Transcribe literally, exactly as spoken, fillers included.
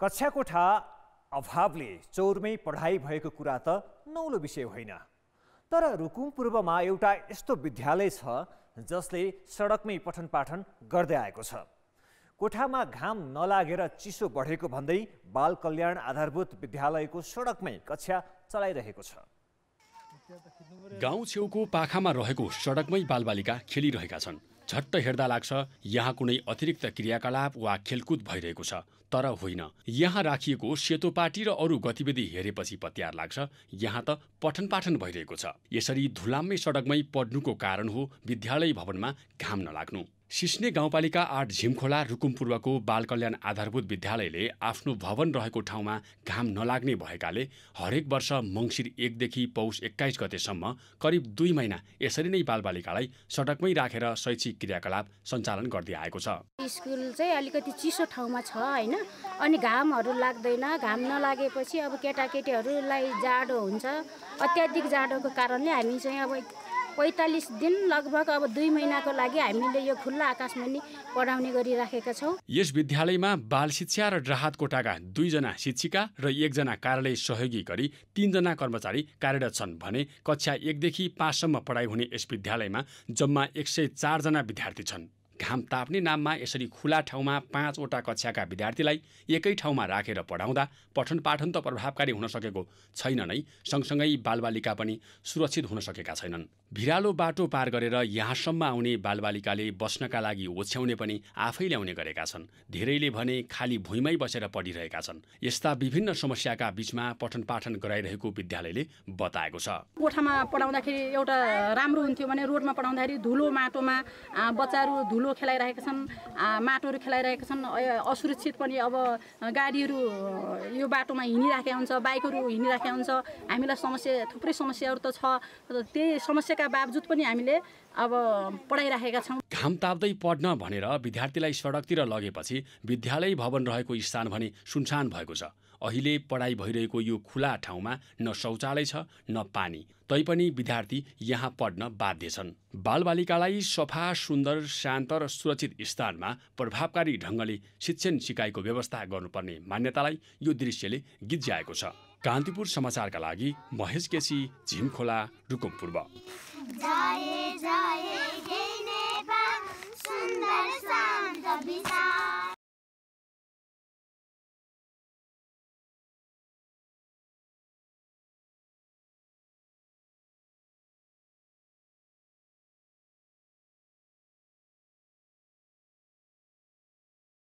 कक्षाकोठा अभावले चौरमै पढाइ भएको कुरा त नौलो विषय होइन। तर रुकुम पूर्वमा एउटा यस्तो विद्यालय छ जसले सडकमै पठन पाठन गर्दै आएको छ। कोठामा घाम नलागेर चिसो बढेको भन्दै बाल कल्याण आधारभूत विद्यालयको सडकमै कक्षा चलाइरहेको छ। गाउँ छेउको पाखामा रहेको सडकमै बालबालिका खेलिरहेका छन्। झट्ट हेर्दा लाग्छ यहाँ कुनै अतिरिक्त क्रियाकलाप वा खेलकुद भइरहेको छ, तर होइन। यहाँ राखिएको सेतो पाटी र अरू गतिविधि हेरेपछि पत्यार लाग्छ यहाँ त पठन पाठन भइरहेको छ। यसरी धुलाम्मै सडकमै पढ्नुको कारण हो विद्यालय भवनमा घाम नलाग्नु। सिस्ने गाउँपालिका आठ झिमखोला रुकुम पूर्वको बाल कल्याण आधारभूत विद्यालयले आफ्नो भवन रहेको ठाउँमा घाम नलाग्ने भएकाले हरेक वर्ष मङ्सिर एकदेखि पौष एक्काइस गतेसम्म करिब दुई महिना यसरी नै बालबालिकालाई सडकमै राखेर शैक्षिक क्रियाकलाप सञ्चालन गर्दै आएको छ। स्कुल चाहिँ अलिकति चिसो ठाउँमा छ होइन, अनि घामहरू लाग्दैन। घाम नलागेपछि अब केटाकेटीहरूलाई जाडो हुन्छ। अत्याधिक जाडोको कारणले हामी चाहिँ अब पैँतालिस दिन लगभग अब दुई महिनाको लागि हामीले यो खुल्ला आकाशमा नि पढाउने गरिराखेका छौँ। यस विद्यालयमा बाल शिक्षा र राहत कोटाका दुईजना शिक्षिका र एकजना कार्यालय सहयोगी गरी तीनजना कर्मचारी कार्यरत छन् भने कक्षा एकदेखि पाँचसम्म पढाइ हुने यस विद्यालयमा जम्मा एक सय चारजना विद्यार्थी छन्। घाम ताप्ने नाममा यसरी खुला ठाउँमा पाँचवटा कक्षाका विद्यार्थीलाई एकै ठाउँमा राखेर पढाउँदा पठन पाठन त प्रभावकारी हुन सकेको छैन नै, सँगसँगै बालबालिका पनि सुरक्षित हुन सकेका छैनन्। भिरालो बाटो पार गरेर यहाँसम्म आउने बालबालिकाले बस्नका लागि ओछ्याउने पनि आफै ल्याउने गरेका छन्। धेरैले भने खाली भुइँमै बसेर पढिरहेका छन्। यस्ता विभिन्न समस्याका बीचमा पठन पाठन गराइरहेको विद्यालयले बताएको छ। कोठामा पढाउँदाखेरि एउटा राम्रो हुन्थ्यो भने रोडमा पढाउँदाखेरि धुलो माटोमा बच्चाहरू धुलो खेलाइरहेका छन्, माटोहरू खेलाइरहेका छन्। असुरक्षित पनि अब गाडीहरू यो बाटोमा हिँडिराखेका हुन्छ, बाइकहरू हिँडिराखेका हुन्छ। हामीलाई समस्या थुप्रै समस्याहरू त छ, त्यही समस्याका बावजुद पनि हामीले अब पढाइराखेका छौँ। घाम ताप्दै पढ्न भनेर विद्यार्थीलाई सडकतिर लगेपछि विद्यालय भवन रहेको स्थान भने सुनसान भएको छ। अहिले पढाइ भइरहेको यो खुला ठाउँमा न शौचालय छ न पानी, तैपनि विद्यार्थी यहाँ पढ्न बाध्य छन्। बालबालिकालाई सफा, सुन्दर, शान्त र सुरक्षित स्थानमा प्रभावकारी ढङ्गले शिक्षण सिकाइको व्यवस्था गर्नुपर्ने मान्यतालाई यो दृश्यले गिज्याएको छ। कान्तिपुर समाचारका लागि महेश केसी, झिमखोला, रुकुम पूर्व। जाए जाए हे नेपाल सुन्दर शान्त विशाल